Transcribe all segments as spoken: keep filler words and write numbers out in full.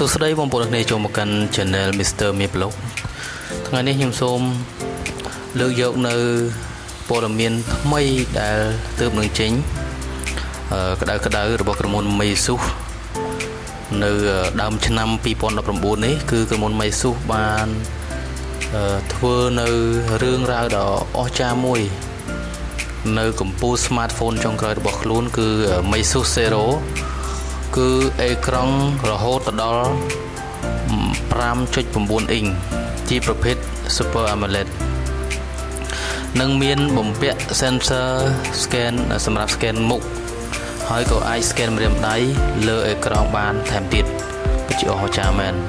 សួស្តីបងប្អូនអ្នកចូលមកកាន់ Channel មីស្ទ័រ Miplo ថ្ងៃនេះខ្ញុំសូមលើកយកនៅព័ត៌មានថ្មីដែលទើបនឹងចេញក្តៅក្តៅរបស់ក្រុមហ៊ុន Meizu នៅដើមឆ្នាំពីរពាន់ដប់ប្រាំបួននេះគឺក្រុមហ៊ុន Meizu បានធ្វើនៅរឿងរ៉ាវដ៏អស្ចារ្យមួយនៅកម្ពុជា Smartphone ចុងក្រោយរបស់ខ្លួនគឺ Meizu Zero គឺអេក្រង់រហូតដល់ ប្រាំចុច៩ អ៊ីងជាប្រភេទ Super AMOLED និងមានបំពាក់ sensor scan សម្រាប់ scan មុខហើយក៏អាច scan ម្រាមដៃលើអេក្រង់បានថែមទៀតពិតជាអស្ចារ្យមែន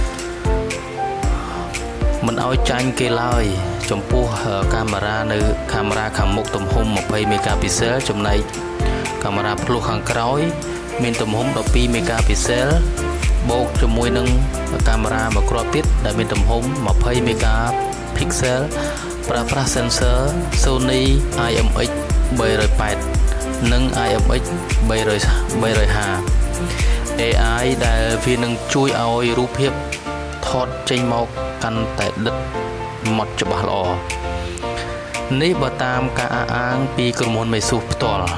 មិនឲ្យចាញ់គេឡើយចំពោះកាមេរ៉ានៅកាមេរ៉ាខាងមុខទំហំ ยี่สิบ megapixel ចំណែកកាមេរ៉ាភ្លោះខាងក្រោយមានទំហំ สิบสอง megapixel បូកជាមួយនឹងកាមេរ៉ាមួយគ្រាប់ទៀតដែលមានទំហំ ยี่สิบ megapixel ប្រើប្រាស់ sensor Sony ไอ เอ็ม เอ็กซ์ បីរយแปด និង ไอ เอ็ม เอ็กซ์ បីរយห้า เอ ไอ ដែលវានឹងជួយឲ្យរូបភាពថតចេញមកកាន់តែដិតម៉ត់ច្បាស់ល្អនេះបើតាមការអះអាងពីក្រុមហ៊ុន Meizu ផ្ទាល់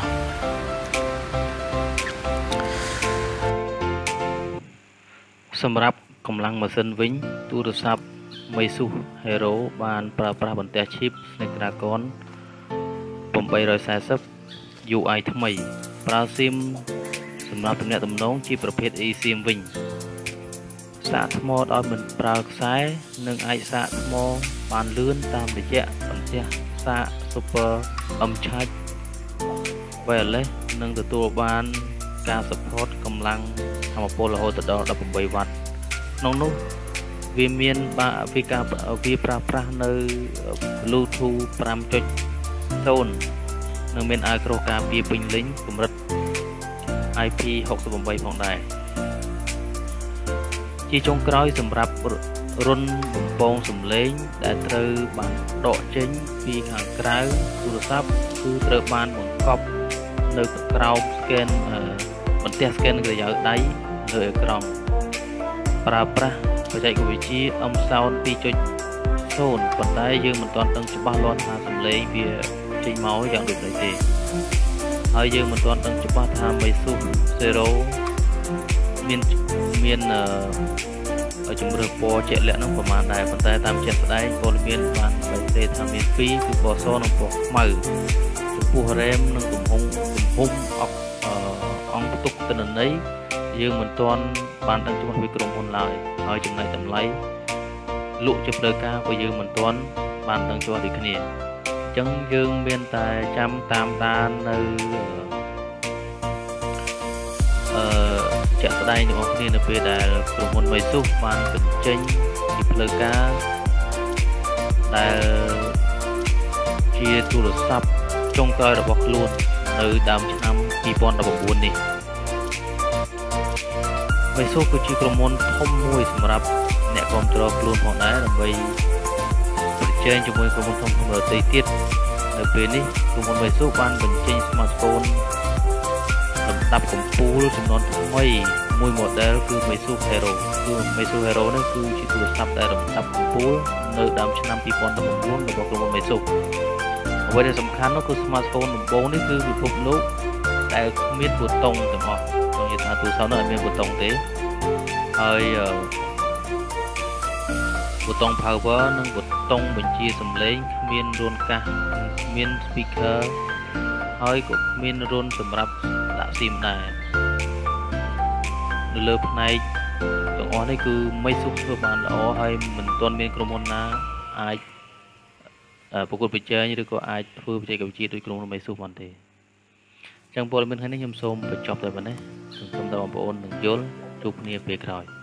សម្រាប់កម្លាំងម៉ាស៊ីនវិញទូរស័ព្ទ Meizu Hero បានប្រើប្រាស់បន្ទះ chip Snapdragon แปดสี่ศูนย์ ยู ไอ ថ្មីប្រើ SIM សម្រាប់ទំនាក់ទំនងជាប្រភេទ eSIM វិញសាកថ្មដោយមិនប្រើខ្សែនិងអាចសាកថ្មបានលឿនតាមរយៈបន្ទះសាក Super M Charge Wireless និងទទួលបានការ support កម្លាំងថាមពលរហូតដល់ ដប់ប្រាំបីវ៉ាត់ក្នុងនោះវាមានបាវាការវាប្រើប្រាស់នៅ Bluetooth ប្រាំចុចศูนย์ និងមានអាវក្រោះការពារពេញលេញកម្រិត ไอ พี หกสิบแปด ផងដែរជាចុងក្រោយសម្រាប់រុនបំពងសំឡេងដែលត្រូវបានដកចេញពីខាងក្រៅទូរស័ព្ទគឺត្រូវបានបង្កប់នៅក្រោម scan បន្ទះ scan ក្រយៅដៃលើអេក្រង់ប្រើប្រាស់បច្ចេកវិទ្យា M Sound ពីរ ศูนย์ ប៉ុន្តែយើងមិនទាន់ដឹងច្បាស់លាស់ថាសំឡេងវាចេញមកយ៉ាងដូចម្តេចទេហើយយើងមិនទាន់ដឹងច្បាស់ថា Meizu Zero មានមានអឺជំរឿពណ៌ជាក់លាក់នោះប្រហែលដែរប៉ុន្តែតាមជាក់ស្ដែងព័ត៌មានបានបែកទេថាមានពីរគឺពណ៌សនិងពណ៌ខ្មៅចំពោះ RAM និងទំហំទំហំអកអង្គផ្ទុកទិន្នន័យយើងមិនទាន់បានដឹងច្បាស់ពីក្រុមហ៊ុនឡើយហើយចំណែកតម្លៃលក់ជាផ្លូវការក៏យើងមិនទាន់បានដឹងច្បាស់ដូចគ្នាអញ្ចឹងយើងមានតែចាំតាមដាននៅអឺជាក់ស្ដែងរបស់គ្នានៅពេលដែលក្រុមហ៊ុន Meizu បានបញ្ចេញពីផ្លូវការដែលជាទូរស័ព្ទចុងក្រោយរបស់ខ្លួននៅដើមឆ្នាំពីរពាន់ដប់ប្រាំបួននេះ Meizu គឺជាក្រុមហ៊ុនធំមួយសម្រាប់អ្នកគាំទ្រខ្លួនផងដែរដើម្បីប្រជែងជាមួយក្រុមហ៊ុនធំៗដទៃទៀតនៅពេលនេះក្រុមហ៊ុន Meizu បានបញ្ចេញ smartphone លំដាប់កំពូលចំនួនថ្មីមួយ model គឺ Meizu Hero គឺ Meizu Hero នេះគឺជាទូរស័ព្ទដែលលំដាប់កំពូលនៅដើមឆ្នាំពីរពាន់ដប់ប្រាំបួនរបស់ក្រុមហ៊ុន Meizu អ្វីដែលសំខាន់នោះគឺ smartphone ដំបូងនេះគឺពិភពលោកដែលគ្មានប៊ូតុងទាំងអស់ចង់និយាយថាទូរស័ព្ទនោះអត់មានប៊ូតុងទេហើយប៊ូតុង power និងប៊ូតុងបញ្ជាសំឡេងគ្មានរន្ធកាសគ្មាន speaker ហើយក៏គ្មានរន្ធសម្រាប់ដាក់ SIM ដែរនៅលើផ្នែកទាំងអស់នេះគឺ Meizu ធ្វើបានល្អហើយមិនទាន់មានក្រុមហ៊ុនណាអាចប្រកួតប្រជែងឬក៏អាចធ្វើបច្ចេកវិទ្យាដូចក្រុមហ៊ុន Meizu បានទេអញ្ចឹងព័ត៌មានថ្ងៃនេះខ្ញុំសូមបញ្ចប់តែប៉ុណ្ណេះសូមតែបងប្អូននឹងយល់ជួបគ្នាពេលក្រោយ